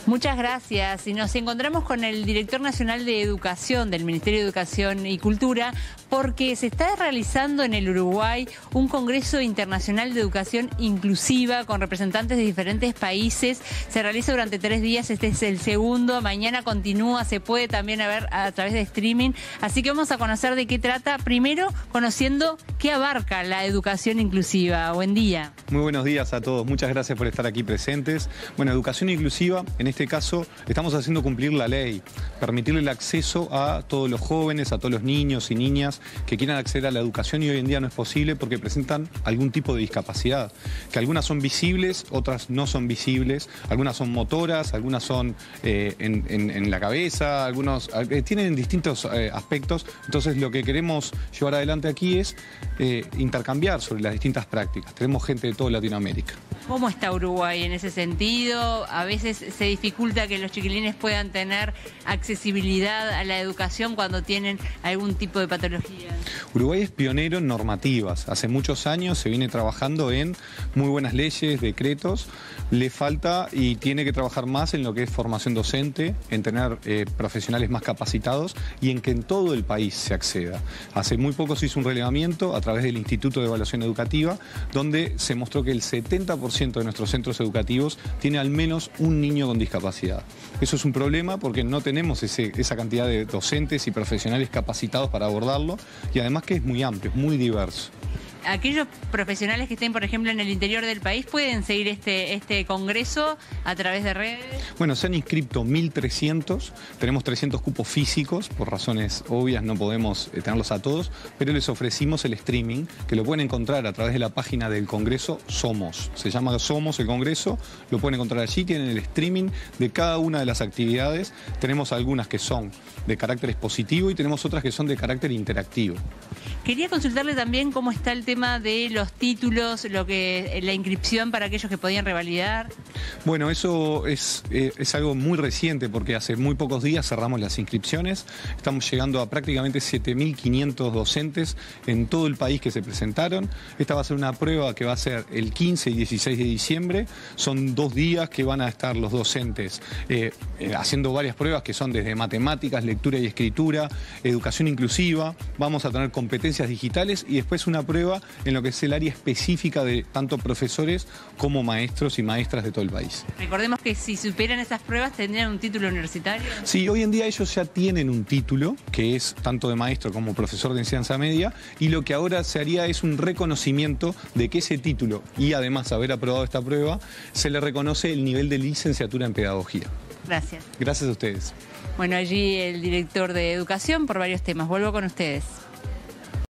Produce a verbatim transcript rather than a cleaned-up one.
Muchas gracias. Y nos encontramos con el director nacional de Educación del Ministerio de Educación y Cultura porque se está realizando en el Uruguay un Congreso Internacional de Educación Inclusiva con representantes de diferentes países. Se realiza durante tres días, este es el segundo. Mañana continúa, se puede también ver a través de streaming. Así que vamos a conocer de qué trata. Primero, conociendo qué abarca la educación inclusiva. Buen día. Muy buenos días a todos. Muchas gracias por estar aquí presentes. Bueno, educación inclusiva, en este caso, estamos haciendo cumplir la ley, permitirle el acceso a todos los jóvenes, a todos los niños y niñas que quieran acceder a la educación y hoy en día no es posible porque presentan algún tipo de discapacidad, que algunas son visibles, otras no son visibles, algunas son motoras, algunas son eh, en, en, en la cabeza, algunos eh, tienen distintos eh, aspectos. Entonces lo que queremos llevar adelante aquí es eh, intercambiar sobre las distintas prácticas. Tenemos gente de toda Latinoamérica. ¿Cómo está Uruguay en ese sentido? A veces se dificulta que los chiquilines puedan tener accesibilidad a la educación cuando tienen algún tipo de patología. Uruguay es pionero en normativas. Hace muchos años se viene trabajando en muy buenas leyes, decretos. Le falta y tiene que trabajar más en lo que es formación docente, en tener eh, profesionales más capacitados y en que en todo el país se acceda. Hace muy poco se hizo un relevamiento a través del Instituto de Evaluación Educativa, donde se mostró que el setenta por ciento de nuestros centros educativos tiene al menos un niño con discapacidad. Eso es un problema porque no tenemos ese, esa cantidad de docentes y profesionales capacitados para abordarlo y además que es muy amplio, es muy diverso. Aquellos profesionales que estén, por ejemplo, en el interior del país, ¿pueden seguir este, este congreso a través de redes? Bueno, se han inscrito mil trescientos, tenemos trescientos cupos físicos, por razones obvias no podemos tenerlos a todos, pero les ofrecimos el streaming, que lo pueden encontrar a través de la página del Congreso Somos. Se llama Somos el Congreso, lo pueden encontrar allí, tienen el streaming de cada una de las actividades. Tenemos algunas que son de carácter expositivo y tenemos otras que son de carácter interactivo. Quería consultarle también cómo está el tema de los títulos, lo que la inscripción para aquellos que podían revalidar. Bueno, eso es, eh, es algo muy reciente porque hace muy pocos días cerramos las inscripciones. Estamos llegando a prácticamente siete mil quinientos docentes en todo el país que se presentaron. Esta va a ser una prueba que va a ser el quince y dieciséis de diciembre. Son dos días que van a estar los docentes eh, eh, haciendo varias pruebas que son desde matemáticas, lectura y escritura, educación inclusiva. Vamos a tener competencias digitales y después una prueba en lo que es el área específica de tanto profesores como maestros y maestras de todo el país. Recordemos que si superan esas pruebas tendrían un título universitario. Sí, hoy en día ellos ya tienen un título que es tanto de maestro como profesor de enseñanza media y lo que ahora se haría es un reconocimiento de que ese título y además haber aprobado esta prueba se le reconoce el nivel de licenciatura en pedagogía. Gracias. Gracias a ustedes. Bueno, allí el director de Educación por varios temas. Vuelvo con ustedes.